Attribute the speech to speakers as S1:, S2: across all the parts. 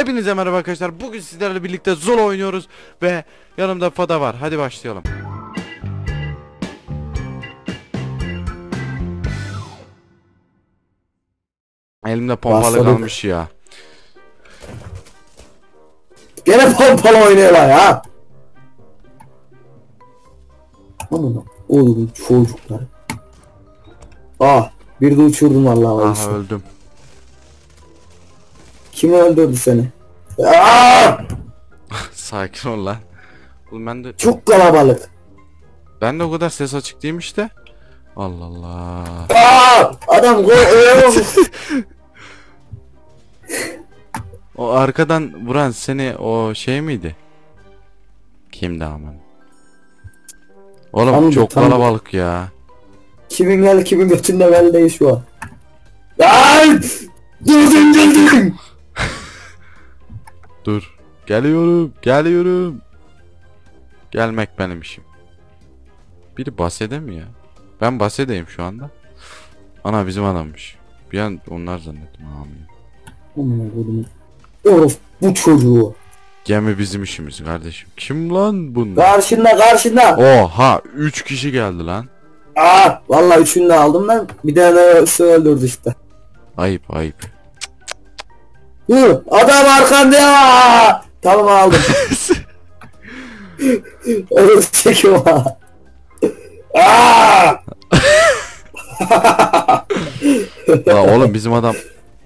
S1: Hepinize merhaba arkadaşlar. Bugün sizlerle birlikte Zula oynuyoruz ve yanımda Fada var. Hadi başlayalım. Elimde pompalı kalmış ya.
S2: Gene pompalı oynuyorlar ya. Aman oğlum çocuklar. Bir de uçurdum vallahi.
S1: Aha öldüm.
S2: Kim öldürdü seni?
S1: Sakin ol lan. Oğlum ben de
S2: Çok kalabalık.
S1: ben de o kadar ses açık değilmiş de. Allah Allah.
S2: Adam
S1: O arkadan vuran seni o şey miydi? Kimdi aman? Oğlum
S2: Tanıdım,
S1: çok
S2: tanıdım.
S1: kalabalık ya.
S2: kimin geldi kimin götünde belli şu an. Durdun.
S1: Dur. Geliyorum. Gelmek benim işim. Biri bahsede mi ya? Ben bahsedeyim şu anda. Ana bizim adammış. Bir an onlar zannettim. Amin.
S2: Oruf bu çocuğu.
S1: Gemi bizim işimiz kardeşim. Kim lan bunlar?
S2: Karşında.
S1: Oha 3 kişi geldi lan.
S2: Vallahi üçünü de aldım ben. Bir tane öldürdü işte.
S1: Ayıp.
S2: Adam arkanda ya. Tamam aldım. Onu çekiyor.
S1: La oğlum bizim adam.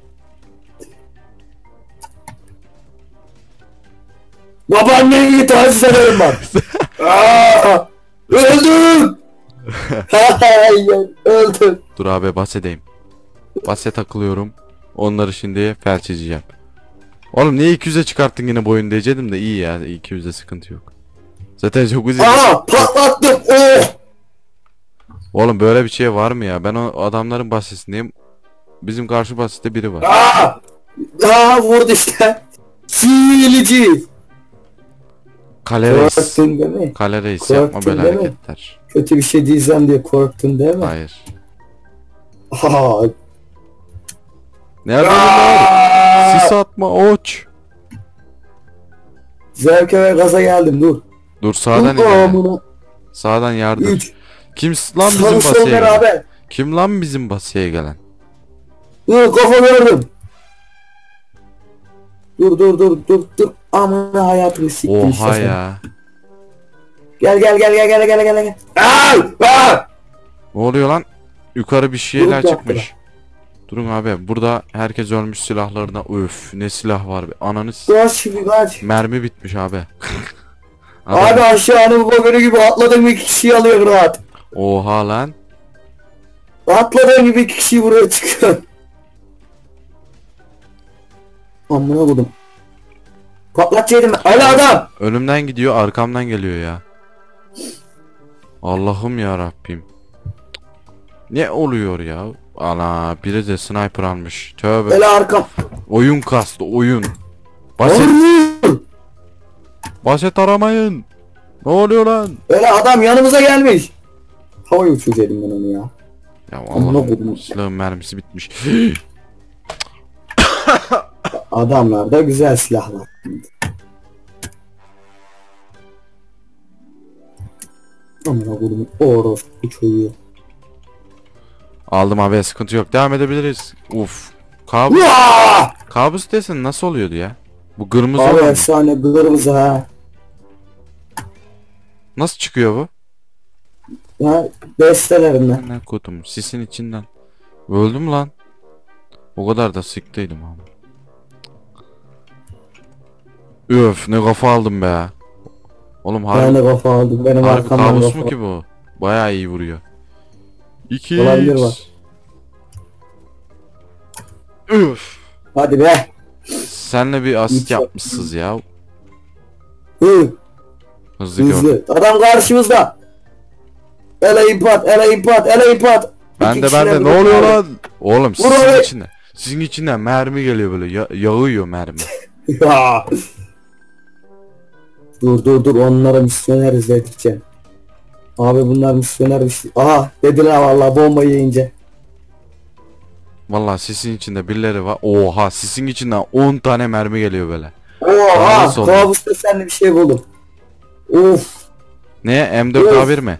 S2: Babaanneni taciz ederim bak. Öldüm. Öldüm.
S1: Dur abi bahsedeyim. Bahse takılıyorum. Onları şimdi felç edeceğim. Oğlum niye 200'e çıkarttın yine boyun diyecektim de iyi ya 200'e sıkıntı yok. Zaten çok uzun.
S2: Patlattım.
S1: Oğlum böyle bir şey var mı ya? Ben o adamların bahsesindeyim. Bizim karşı bahsede biri var.
S2: Vurdu işte. Silici.
S1: Kale reis.
S2: Korktun değil mi?
S1: Kale reis
S2: Korktun
S1: yapma böyle
S2: değil mi?
S1: hareketler.
S2: Kötü bir şey diyeceğim diye korktun değil mi?
S1: Hayır.
S2: Aa.
S1: Nerede bunlar? Sis atma oç.
S2: Zevke ve gaza geldim dur.
S1: Dur sağdan ilerle. Sağdan yardır.
S2: 3.
S1: Kim lan bizim basıya gelen? Kim lan bizim basıya gelen?
S2: Dur kafa gördüm. Dur. Amına hayatımı siktim işte.
S1: Oha ya.
S2: Gel.
S1: Ne oluyor lan? Yukarı bir şeyler
S2: Dur,
S1: çıkmış. Durun abi burada herkes ölmüş silahlarına. Öf ne silah var be. Ananı
S2: Kaç.
S1: mermi bitmiş abi.
S2: Abi aşağının bugünü gibi atladığım 2 kişiyi alıyor rahat.
S1: Oha lan.
S2: Atladığım gibi 2 kişiyi buraya çıkıyor. Amına koydum. Patlatacaktım ben. Öyle adam.
S1: Önümden gidiyor arkamdan geliyor ya. Allah'ım ya Rabbim. Ne oluyor ya? Ana biri de sniper almış. Tövbe.
S2: Öyle arkam.
S1: Oyun kastı oyun. Baset aramayın. Ne oluyor lan?
S2: Öyle adam yanımıza gelmiş. Havaya uçuracaktım ben onu ya.
S1: Ya
S2: Amına
S1: Allah'ım
S2: koydum.
S1: silahın mermisi bitmiş.
S2: Adamlarda güzel silahlar. Amına koydum. Orospu bu çocuğu.
S1: Aldım abi sıkıntı yok devam edebiliriz. Uf. Kabus desin nasıl oluyordu ya? Bu kırmızı
S2: Abi
S1: olan mı?
S2: efsane kırmızı ha.
S1: Nasıl çıkıyor bu?
S2: Ya bestelerinden.
S1: Ne kodum sisin içinden. Öldüm lan. O kadar da sıktıydım abi. Öf ne kafa aldım be. Oğlum
S2: Ben de kafa aldım. Benim
S1: harbi
S2: arkamdan
S1: kabus
S2: kafa.
S1: mu ki bu? Bayağı iyi vuruyor. 2
S2: Olabilir bak.
S1: Üf.
S2: Hadi be.
S1: Senle bir asist
S2: Hiç
S1: yapmışsınız ya.
S2: Hı.
S1: Hızlı gördüm.
S2: Hızlı. Adam karşımızda. Ele impat.
S1: Ben de ne oluyor lan? Oğlum sizin içinden. Sizin içinden mermi geliyor böyle yağıyor mermi.
S2: Ya. Dur onlara misyoner izledikçe. Abi bunlar misyonermiş. Aha dediler vallahi bombayı yiyince.
S1: Vallahi sisin içinde birileri var. Oha, sisin içinden 10 tane mermi geliyor böyle.
S2: Oha
S1: Nasıl oldu?
S2: kabusta senli bir şey buldum. Of.
S1: Ne, M4A1 mi?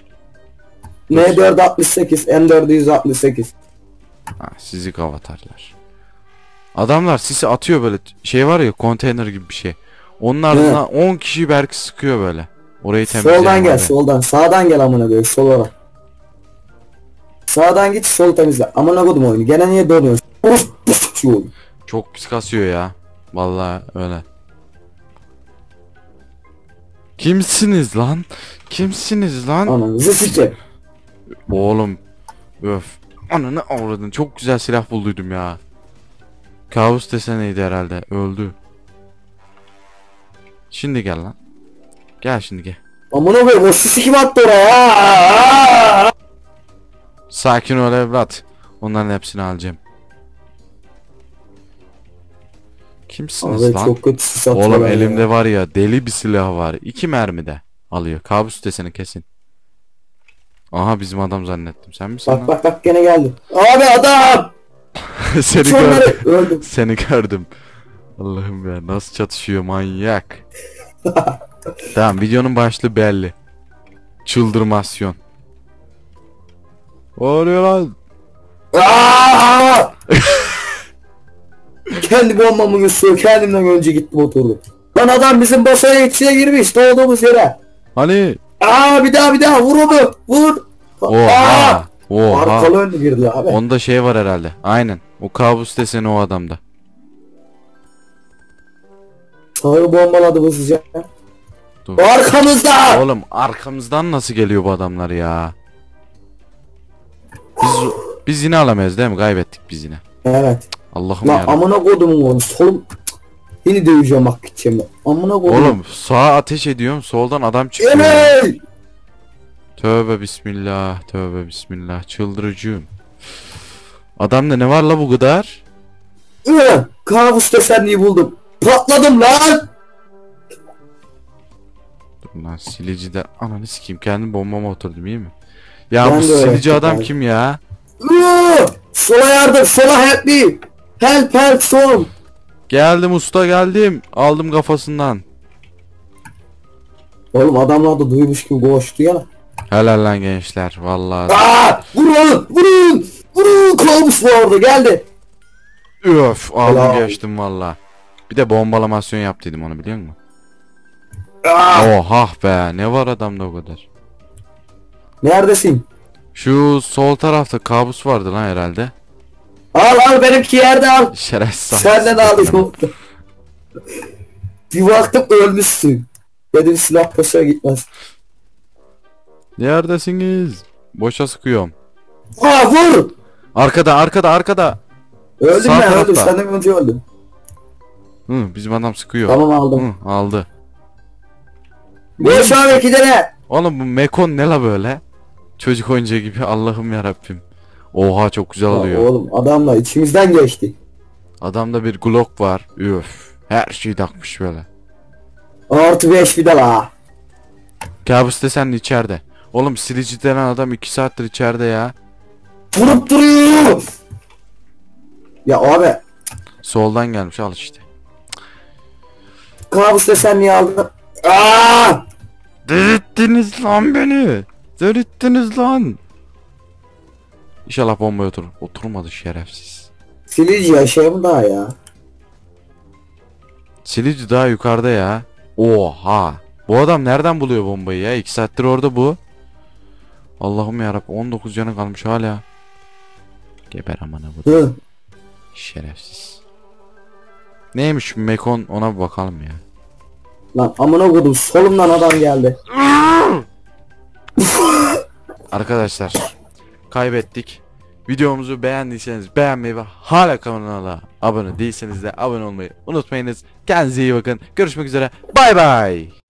S2: M468 M468.
S1: Ha, sizi kavatarlar. Adamlar sisi atıyor böyle, şey var ya, konteyner gibi bir şey. Onun ardından 10 kişi belki sıkıyor böyle. Orayı temizleyen
S2: Soldan gel
S1: var ya.
S2: soldan. Sağdan gel amına koyayım sola. Sağdan git sol temizle. Amına koydum oyunu. Gene niye dönüyorsun? Of. Şu oyun.
S1: Çok pis kasıyor ya. Vallahi öyle. Kimsiniz lan? Kimsiniz lan?
S2: Ananızı sikeyim.
S1: Oğlum. Öf. Ananı avradın. Çok güzel silah bulduydum ya. Kabus deseneydi herhalde. Öldü. Şimdi gel lan. Gel şimdi gel.
S2: Amına koyayım o sisi kim attı oraya?
S1: Sakin ol evlat. Onların hepsini alacağım. Kimsiniz
S2: Abi
S1: lan?
S2: çok kötü sis atıyorlar
S1: Oğlum
S2: ya.
S1: elimde var ya, deli bir silah var. 2 mermide alıyor. Kabus deseni kesin. Aha, bizim adam zannettim. Sen misin
S2: Bak
S1: lan?
S2: bak bak gene geldi. Abi adam!
S1: Seni
S2: Şunları
S1: gördüm.
S2: öldüm.
S1: Seni gördüm. Allah'ım ya, nasıl çatışıyor manyak. Tamam, videonun başlığı belli. Çıldırmasyon. Ne oluyor lan?
S2: Aa! Kendi bombamı gösteriyor. Kendimden önce gittim oturdum. Lan adam bizim basaya içine girmiş doğduğumuz yere.
S1: Hani?
S2: Bir daha vur onu. Vur.
S1: Oha. Oha.
S2: Arkalı önlü girdi abi.
S1: Onda şey var herhalde. Aynen. O kabus deseni o adamda.
S2: Sağı bombaladı hızlıca.
S1: Dur.
S2: Arkamızda.
S1: Oğlum arkamızdan nasıl geliyor bu adamlar ya? Biz yine alamayız değil mi? Kaybettik biz yine.
S2: Evet.
S1: Allah'ım
S2: Lan
S1: yarabbim.
S2: amına kodumun oğlum. Solum. Yine döveceğim bak gideceğim. Amına kodum.
S1: Oğlum sağa ateş ediyorum, soldan adam çıkıyor.
S2: Emel.
S1: Tövbe bismillah, tövbe bismillah, çıldırıcıyım. Adamda ne var la bu kadar?
S2: Kabus desenliği buldum. Patladım lan.
S1: Dur lan, silicide ananı sikeyim, kendim bombama oturdum, iyi mi? Ya
S2: Ben
S1: bu
S2: de öyle
S1: silici
S2: yaptım
S1: adam
S2: abi.
S1: kim ya?
S2: Sola yardım. Sola help me. Help sol.
S1: Geldim usta, geldim. Aldım kafasından.
S2: Oğlum adamlar da duymuş gibi koştu ya.
S1: Helal lan gençler vallahi.
S2: Vurun vurun. Vurun kabus vardı geldi.
S1: Öf, aldım
S2: Helal.
S1: geçtim vallahi. Bir de bombalamasyon yaptıydım onu, biliyor musun?
S2: Aa,
S1: Oha be, ne var adamda o kadar.
S2: neredesin?
S1: Şu sol tarafta kabus vardı lan herhalde.
S2: Al benimki yerde al.
S1: Şerefsiz.
S2: Senden aldım. Bir baktım ölmüşsün. Dedim silah paşa gitmez.
S1: Neredesiniz? Boşa sıkıyorum.
S2: Vur.
S1: Arkada.
S2: Öldüm
S1: Sağ
S2: ben öldüm.
S1: tarafta.
S2: Senden önce öldüm.
S1: Hı, bizim adam sıkıyor.
S2: Tamam aldım.
S1: Hı, aldı.
S2: Boş abi 2 tane.
S1: Oğlum bu Mekon ne la böyle? Çocuk oyuncağı gibi, Allah'ım yarabbim. Oha, çok güzel alıyor.
S2: Oğlum adamla içimizden geçti.
S1: Adamda bir Glock var. Üf. Her şeyi takmış böyle.
S2: Artı 5 bir de la.
S1: Kabus desen içeride. Oğlum silici denen adam 2 saattir içeride ya.
S2: Vurup duruyor. Ya abi.
S1: Soldan gelmiş, al işte.
S2: Kabus desen niye aldın?
S1: Delirttiniz lan beni. Delirttiniz lan. İnşallah bombaya oturur. Oturmadı şerefsiz.
S2: Silici yaşıyor mu daha ya?
S1: Silici daha yukarıda ya. Oha. Bu adam nereden buluyor bombayı ya? 2 saattir orada bu. Allah'ım yarabbim, 19 canı kalmış hala. Geber amına bu.
S2: Hı.
S1: Şerefsiz. Neymiş şu Mekon, ona bir bakalım ya.
S2: Lan amına koydum solumdan adam geldi.
S1: Arkadaşlar kaybettik. Videomuzu beğendiyseniz beğenmeyi ve hala kanala abone değilseniz de abone olmayı unutmayınız. Kendinize iyi bakın. Görüşmek üzere. Bay bay.